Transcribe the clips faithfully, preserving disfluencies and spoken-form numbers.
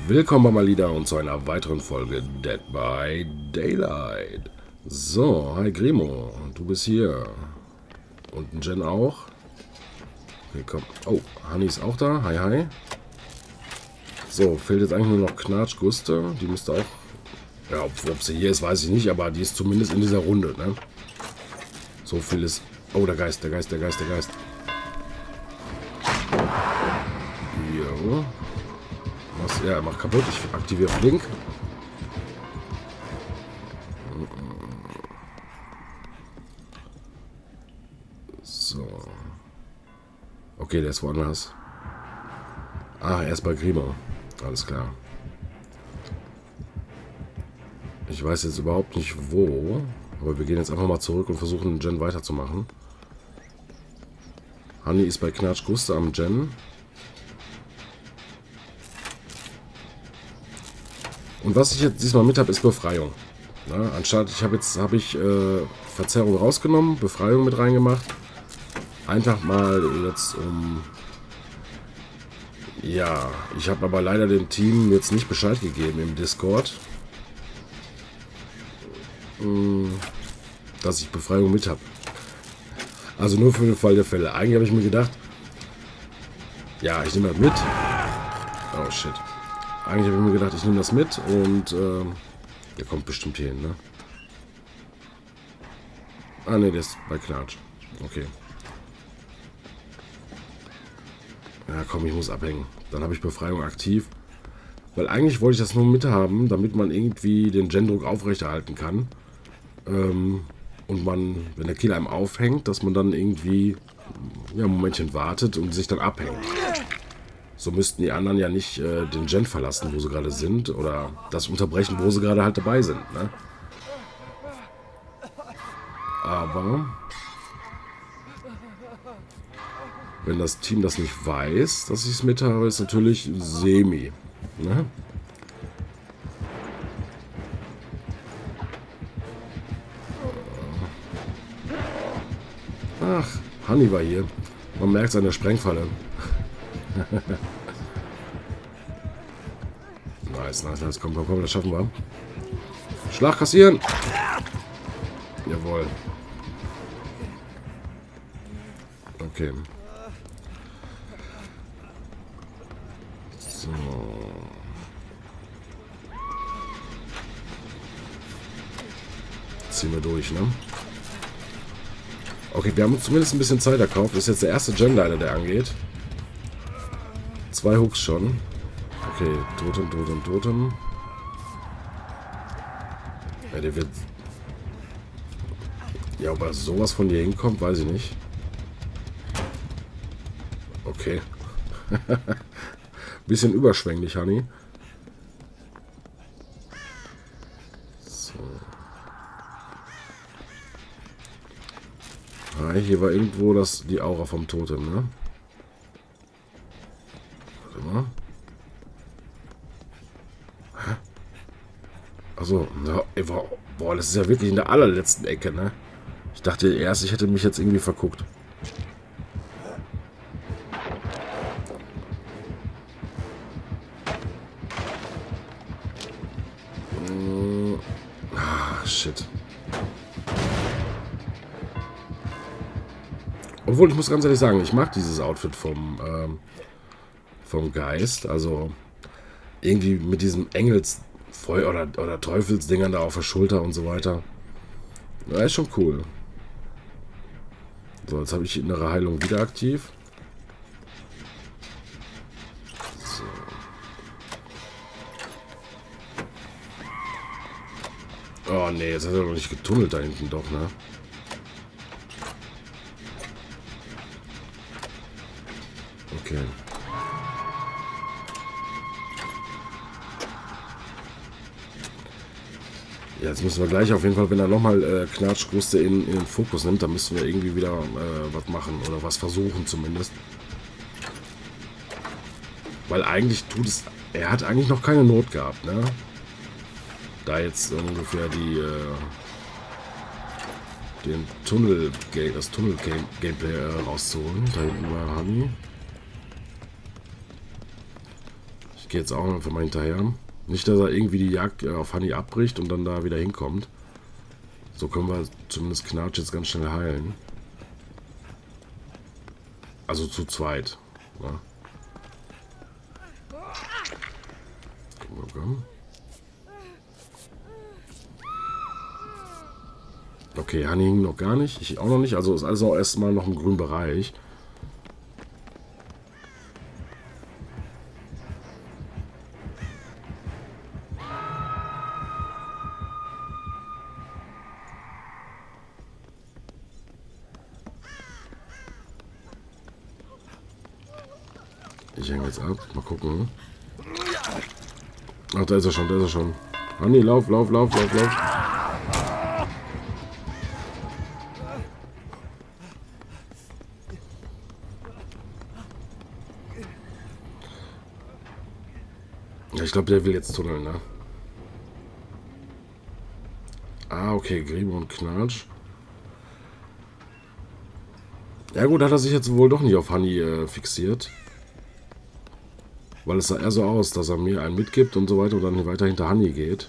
Willkommen bei Malida und zu einer weiteren Folge Dead by Daylight. So, hi Grimo, du bist hier. Und ein Jen auch. Okay, komm. Oh, Hanni ist auch da. Hi, hi. So, fehlt jetzt eigentlich nur noch Knatsch Guste. Die müsste auch... Ja, ob, ob sie hier ist, weiß ich nicht, aber die ist zumindest in dieser Runde, ne? So viel ist... Oh, der Geist, der Geist, der Geist, der Geist. Jo. Was? Ja, mach kaputt. Ich aktiviere Flink. So. Okay, der ist woanders. Ah, er ist bei Grimo. Alles klar. Ich weiß jetzt überhaupt nicht wo. Aber wir gehen jetzt einfach mal zurück und versuchen den Gen weiterzumachen. Hanni ist bei Knatsch Guste am Gen. Und was ich jetzt diesmal mit habe, ist Befreiung. Na, anstatt, ich habe jetzt habe ich äh, Verzerrung rausgenommen, Befreiung mit reingemacht. Einfach mal jetzt um... Ja, ich habe aber leider dem Team jetzt nicht Bescheid gegeben im Discord, dass ich Befreiung mit habe. Also nur für den Fall der Fälle. Eigentlich habe ich mir gedacht, ja, ich nehme das mit. Oh shit. Eigentlich habe ich mir gedacht, ich nehme das mit und äh, der kommt bestimmt hier hin, ne? Ah ne, der ist bei Knatsch. Okay. Ja komm, ich muss abhängen. Dann habe ich Befreiung aktiv. Weil eigentlich wollte ich das nur mithaben, damit man irgendwie den Gendruck aufrechterhalten kann. Ähm, und man, wenn der Killer einem aufhängt, dass man dann irgendwie ja, ein Momentchen wartet und sich dann abhängt. So müssten die anderen ja nicht äh, den Gen verlassen, wo sie gerade sind. Oder das unterbrechen, wo sie gerade halt dabei sind. Ne? Aber wenn das Team das nicht weiß, dass ich es mit habe, ist natürlich semi. Ne? Ach, Hanni war hier. Man merkt seine Sprengfalle. Nice, nice, nice. Komm, komm, komm, das schaffen wir. Schlag kassieren. Jawohl. Okay. So. Ziehen wir durch, ne? Okay, wir haben uns zumindest ein bisschen Zeit erkauft. Das ist jetzt der erste Gen-Leiter, der angeht. Zwei Hooks schon. Okay, Totem, Totem, Totem. Ja, der wird... Ja, ob er sowas von hier hinkommt, weiß ich nicht. Okay. Bisschen überschwänglich, Hanni. So. Ah, hier war irgendwo das, die Aura vom Totem, ne? Warte mal. Hä? Achso, ja, boah, das ist ja wirklich in der allerletzten Ecke, ne? Ich dachte erst, ich hätte mich jetzt irgendwie verguckt. Ah, shit. Obwohl, ich muss ganz ehrlich sagen, ich mag dieses Outfit vom, ähm, vom Geist. Also irgendwie mit diesem Engels- oder, oder Teufelsdingern da auf der Schulter und so weiter. Ja, ist schon cool. So, jetzt habe ich innere Heilung wieder aktiv. So. Oh ne, jetzt hat er noch nicht getunnelt da hinten doch, ne? Okay. Ja, jetzt müssen wir gleich auf jeden Fall, wenn er nochmal äh, Knatschguste in, in den Fokus nimmt, dann müssen wir irgendwie wieder äh, was machen oder was versuchen zumindest. Weil eigentlich tut es... Er hat eigentlich noch keine Not gehabt, ne? Da jetzt ungefähr die... Äh, den Tunnel... Das Tunnel-Gameplay äh, rauszuholen. Da hinten war Hanni. gehe jetzt auch einfach mal hinterher. Nicht, dass er irgendwie die Jagd auf Honey abbricht und dann da wieder hinkommt. So können wir zumindest Knatsch jetzt ganz schnell heilen. Also zu zweit. Ja. Okay, Honey hing noch gar nicht. Ich auch noch nicht. Also ist alles auch erstmal noch im grünen Bereich. Ich hänge jetzt ab. Mal gucken. Ach, da ist er schon, da ist er schon. Honey, lauf, lauf, lauf, lauf, lauf. Ja, ich glaube, der will jetzt tunneln, ne? Ah, okay, Grimo und Knatsch. Ja gut, hat er sich jetzt wohl doch nicht auf Honey äh, fixiert. Weil es sah eher so aus, dass er mir einen mitgibt und so weiter und dann weiter hinter Honey geht.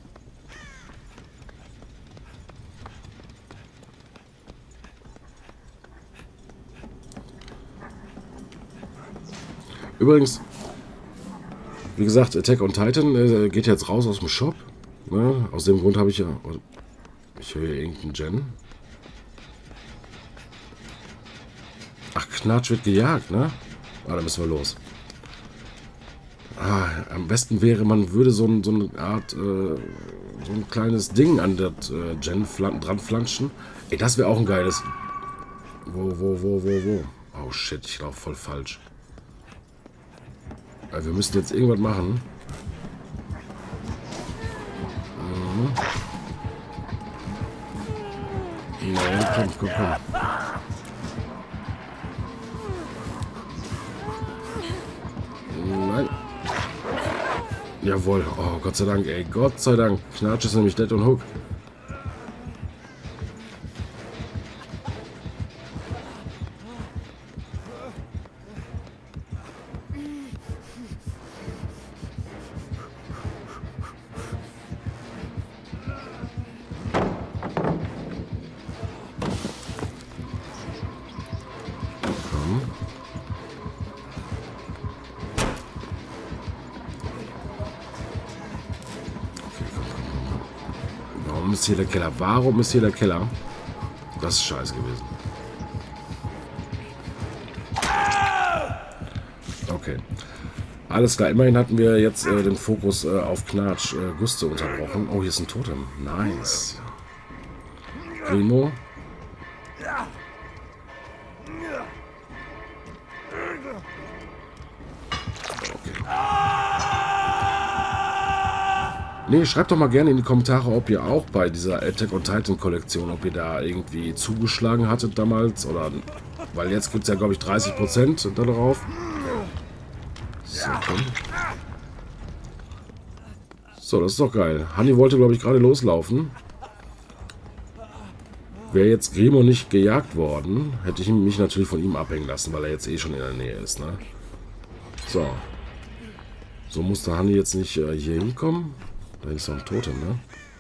Übrigens, wie gesagt, Attack on Titan äh, geht jetzt raus aus dem Shop. Ne? Aus dem Grund habe ich ja... Ich höre hier irgendeinen Gen. Ach, Knatsch wird gejagt, ne? Ah, da müssen wir los. Ah, am besten wäre, man würde so, ein, so eine Art, äh, so ein kleines Ding an das äh, Gen dran flanschen. Ey, das wäre auch ein geiles... Wo, wo, wo, wo, wo? Oh shit, ich laufe voll falsch. Wir müssen jetzt irgendwas machen. Mhm. Nein, komm, komm, komm. Nein. Jawohl. Oh, Gott sei Dank, ey. Gott sei Dank. Knatsch ist nämlich dead und hook. Warum ist hier der Keller? Warum ist hier der Keller? Das ist scheiße gewesen. Okay. Alles klar. Immerhin hatten wir jetzt äh, den Fokus äh, auf Knatsch äh, Guste unterbrochen. Oh, hier ist ein Totem. Nice. Grimo. Nee, schreibt doch mal gerne in die Kommentare, ob ihr auch bei dieser Attack on Titan Kollektion, ob ihr da irgendwie zugeschlagen hattet damals oder, weil jetzt gibt es ja glaube ich dreißig Prozent darauf. So, komm. So, das ist doch geil. Honey wollte glaube ich gerade loslaufen. Wäre jetzt Grimo nicht gejagt worden, hätte ich mich natürlich von ihm abhängen lassen, weil er jetzt eh schon in der Nähe ist, ne? So. So musste Honey jetzt nicht äh, hier hinkommen. Da ist noch ein Totem, ne?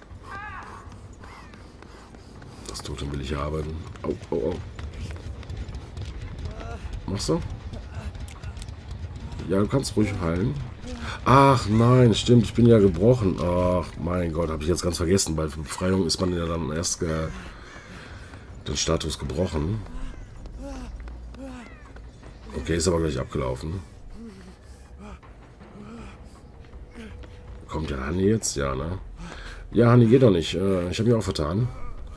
Das Totem will ich haben. Oh, oh, oh. Machst du? Ja, du kannst ruhig heilen. Ach nein, stimmt, ich bin ja gebrochen. Ach mein Gott, habe ich jetzt ganz vergessen. Bei Befreiung ist man ja dann erst äh, den Status gebrochen. Okay, ist aber gleich abgelaufen. Kommt ja Honey jetzt? Ja, ne? Ja, Honey geht doch nicht. Äh, ich habe mich auch vertan.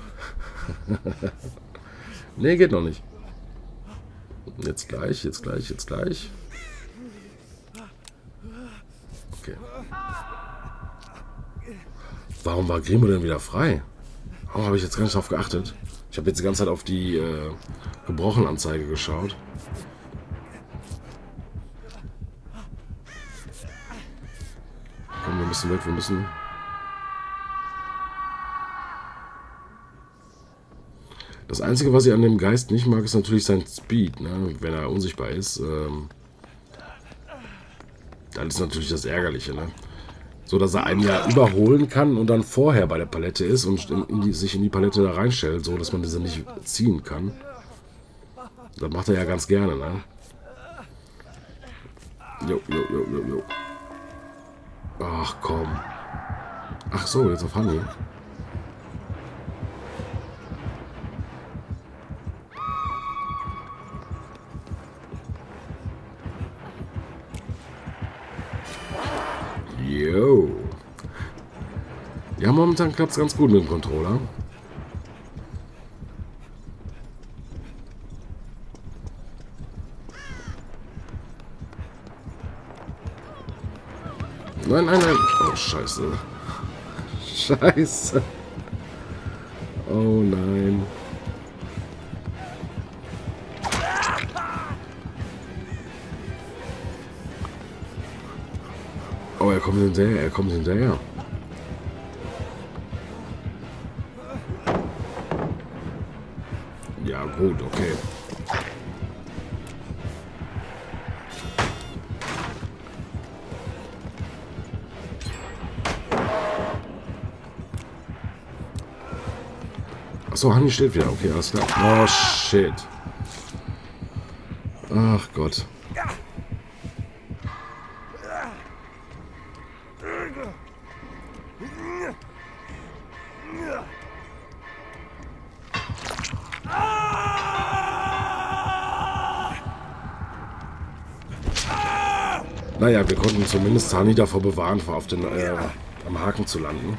Nee, geht noch nicht. Jetzt gleich, jetzt gleich, jetzt gleich. Okay. Warum war Grimo denn wieder frei? Warum habe ich jetzt gar nicht darauf geachtet? Ich habe jetzt die ganze Zeit auf die äh, Gebrochen-Anzeige geschaut. Komm, wir müssen weg, wir müssen... Das Einzige, was ich an dem Geist nicht mag, ist natürlich sein Speed, ne? Wenn er unsichtbar ist. Ähm Das ist natürlich das Ärgerliche, ne? So, dass er einen ja überholen kann und dann vorher bei der Palette ist und in, in die, sich in die Palette da reinstellt, so dass man diese nicht ziehen kann. Das macht er ja ganz gerne, ne? Jo, jo, jo, jo, jo. Ach, komm. Ach so, jetzt auf Honey. Jo. Ja, momentan klappt es ganz gut mit dem Controller. Nein, nein, nein. Oh, scheiße. Scheiße. Oh, nein. Oh, er kommt hinterher, er kommt hinterher. Ja, gut, okay. Achso, Honey steht wieder. Okay, alles klar. Oh, shit. Ach Gott. Naja, wir konnten zumindest Honey davor bewahren, auf den, äh, am Haken zu landen.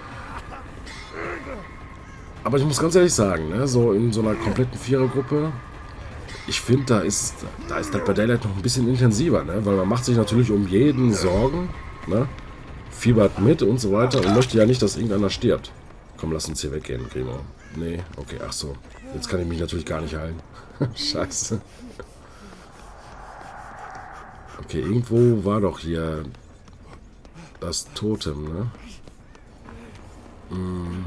Aber ich muss ganz ehrlich sagen, ne, so in so einer kompletten Vierergruppe, ich finde, da ist, da ist das bei Daylight noch ein bisschen intensiver, ne, weil man macht sich natürlich um jeden Sorgen, ne, fiebert mit und so weiter und möchte ja nicht, dass irgendeiner stirbt. Komm, lass uns hier weggehen, Grimo. Nee, okay, ach so. Jetzt kann ich mich natürlich gar nicht heilen. Scheiße. Okay, irgendwo war doch hier das Totem, ne? Hm.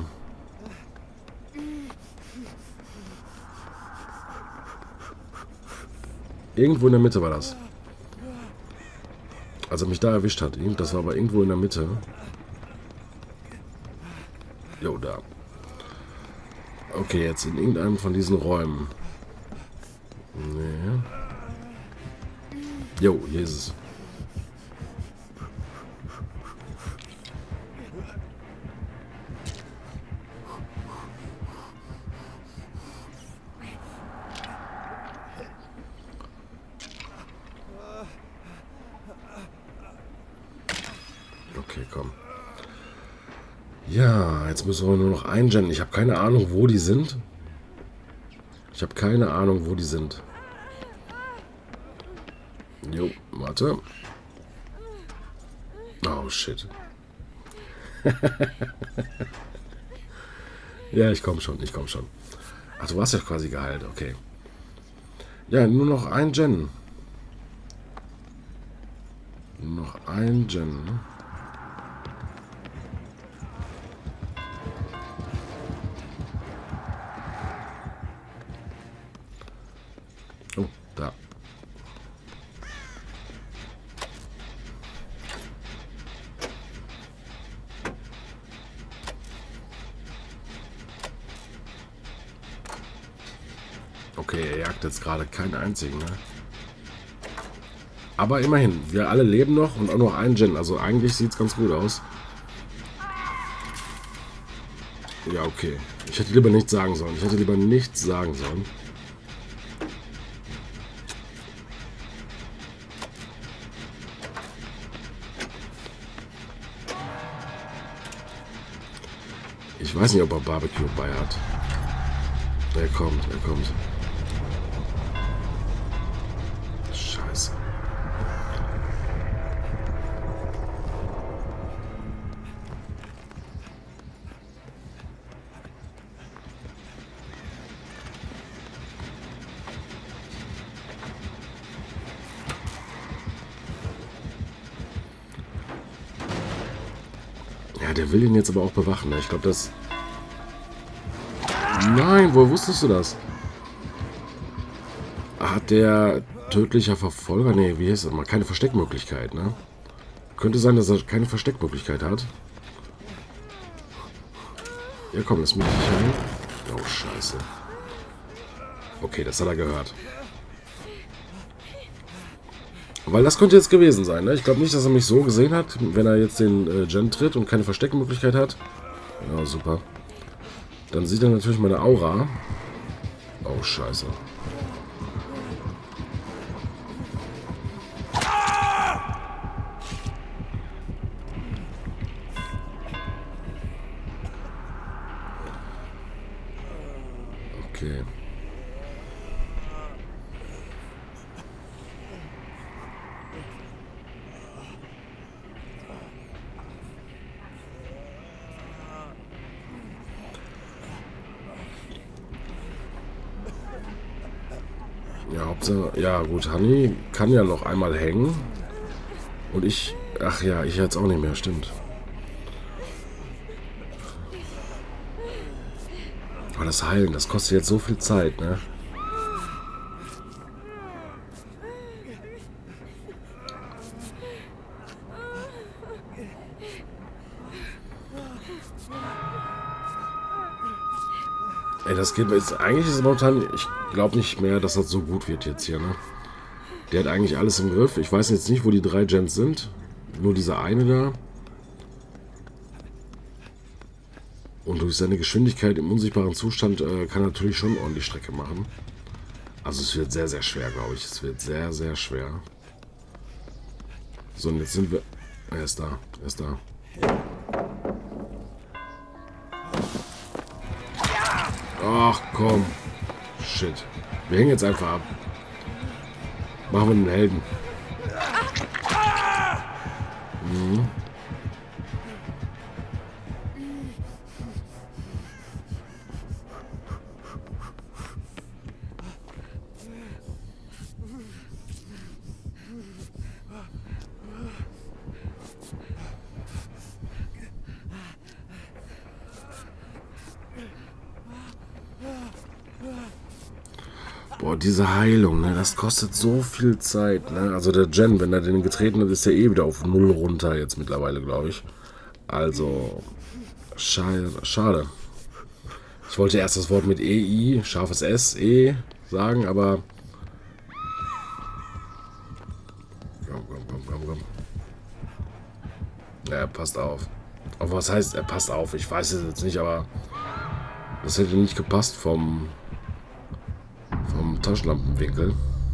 Irgendwo in der Mitte war das. Als er mich da erwischt hat. Das war aber irgendwo in der Mitte. Jo, da. Okay, jetzt in irgendeinem von diesen Räumen. Nee. Jo, Jesus. Okay, komm. Ja, jetzt müssen wir nur noch eingennen. Ich habe keine Ahnung, wo die sind. Ich habe keine Ahnung, wo die sind. Jo, warte. Oh, shit. Ja, ich komme schon, ich komme schon. Ach, du warst ja quasi geheilt, okay. Ja, nur noch ein Gen. Nur noch ein Gen. Oh, da. Okay, er jagt jetzt gerade keinen einzigen, ne? Aber immerhin, wir alle leben noch und auch noch ein Gen. Also eigentlich sieht es ganz gut aus. Ja, okay. Ich hätte lieber nichts sagen sollen. Ich hätte lieber nichts sagen sollen. Ich weiß nicht, ob er Barbecue bei hat. Er kommt, er kommt. Scheiße. Ja, der will ihn jetzt aber auch bewachen. Ne? Ich glaube, das... Nein, woher wusstest du das? Hat der tödlicher Verfolger... Ne, wie heißt das mal? Keine Versteckmöglichkeit, ne? Könnte sein, dass er keine Versteckmöglichkeit hat. Ja, komm, lass mich nicht ein. Oh, scheiße. Okay, das hat er gehört. Weil das könnte jetzt gewesen sein, ne? Ich glaube nicht, dass er mich so gesehen hat, wenn er jetzt den äh, Gen tritt und keine Versteckmöglichkeit hat. Ja, super. Dann sieht er natürlich meine Aura. Oh, scheiße. Okay. Ja, Hauptsache, ja gut, Honey kann ja noch einmal hängen. Und ich, ach ja, ich jetzt auch nicht mehr, stimmt. Aber das Heilen, das kostet jetzt so viel Zeit, ne? Ey, das geht mir jetzt. Eigentlich ist es momentan. Ich glaube nicht mehr, dass das so gut wird jetzt hier, ne? Der hat eigentlich alles im Griff. Ich weiß jetzt nicht, wo die drei Gens sind. Nur dieser eine da. Und durch seine Geschwindigkeit im unsichtbaren Zustand äh, kann er natürlich schon ordentlich Strecke machen. Also es wird sehr, sehr schwer, glaube ich. Es wird sehr, sehr schwer. So, und jetzt sind wir... Er ist da. Er ist da. Ach, komm. Shit. Wir hängen jetzt einfach ab. Machen wir einen Helden. Mhm. Boah, diese Heilung, ne, das kostet so viel Zeit, ne? Also der Gen, wenn er den getreten hat, ist er eh wieder auf null runter jetzt mittlerweile, glaube ich. Also, schade, schade. Ich wollte erst das Wort mit E I, scharfes S, E sagen, aber... Komm, komm, komm, komm, komm. Ja, er passt auf. Aber was heißt, er passt auf? Ich weiß es jetzt nicht, aber... Das hätte nicht gepasst vom... vom Taschenlampenwinkel.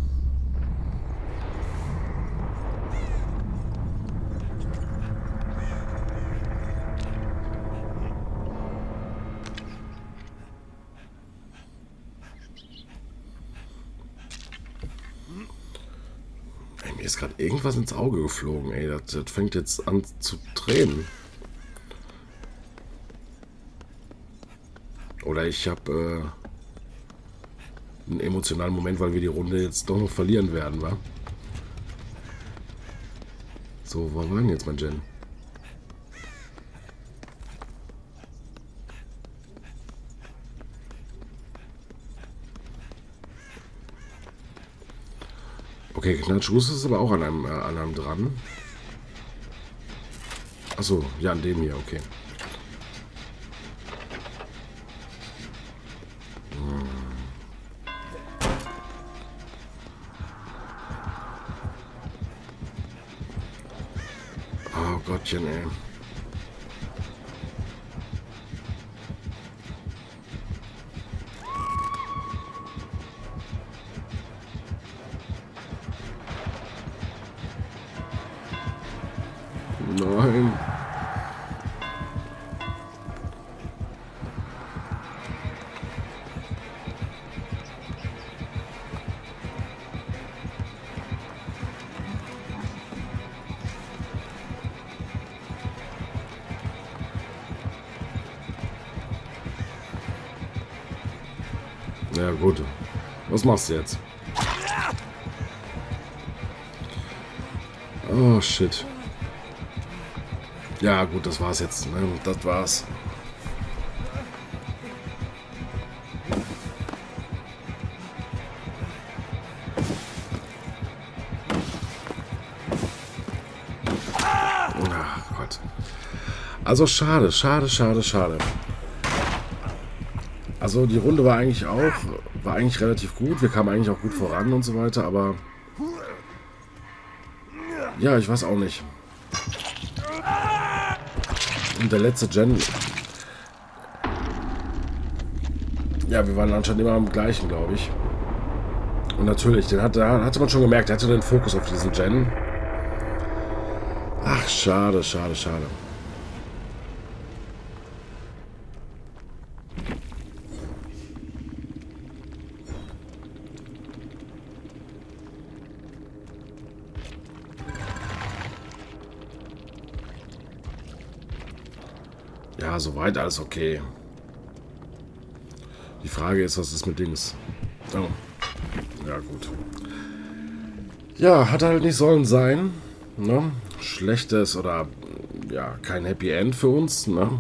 Ey, mir ist gerade irgendwas ins Auge geflogen, ey. Das, das fängt jetzt an zu tränen. Oder ich habe äh, einen emotionalen Moment, weil wir die Runde jetzt doch noch verlieren werden, wa? So, wo war denn jetzt mein Gen? Okay, Knatschus ist aber auch an einem, äh, an einem dran. Achso, ja, an dem hier, okay. Oh Gottchen, ey. Nein. Ja gut. Was machst du jetzt? Oh shit. Ja gut, das war's jetzt. Ne? Das war's. gemacht. Also schade, schade, schade, schade. Also die Runde war eigentlich auch, war eigentlich relativ gut. Wir kamen eigentlich auch gut voran und so weiter, aber ja, ich weiß auch nicht. Und der letzte Gen, ja, wir waren anscheinend immer am gleichen, glaube ich. Und natürlich, den hat, da hatte man schon gemerkt, der hatte den Fokus auf diesen Gen. Ach, schade, schade, schade. Ja, soweit alles okay. Die Frage ist, was ist mit Dings? Oh. Ja, gut. Ja, hat halt nicht sollen sein. Ne? Schlechtes oder ja, kein Happy End für uns. Ne?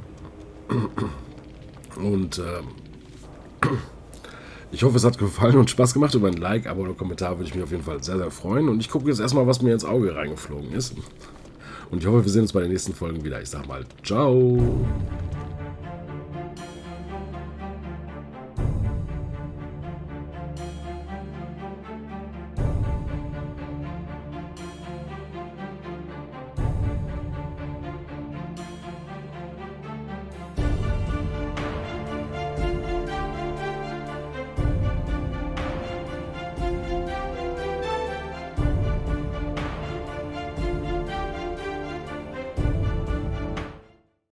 Und äh, ich hoffe, es hat gefallen und Spaß gemacht. Über ein Like, Abo oder Kommentar würde ich mich auf jeden Fall sehr, sehr freuen. Und ich gucke jetzt erstmal, was mir ins Auge reingeflogen ist. Und ich hoffe, wir sehen uns bei den nächsten Folgen wieder. Ich sag mal, ciao.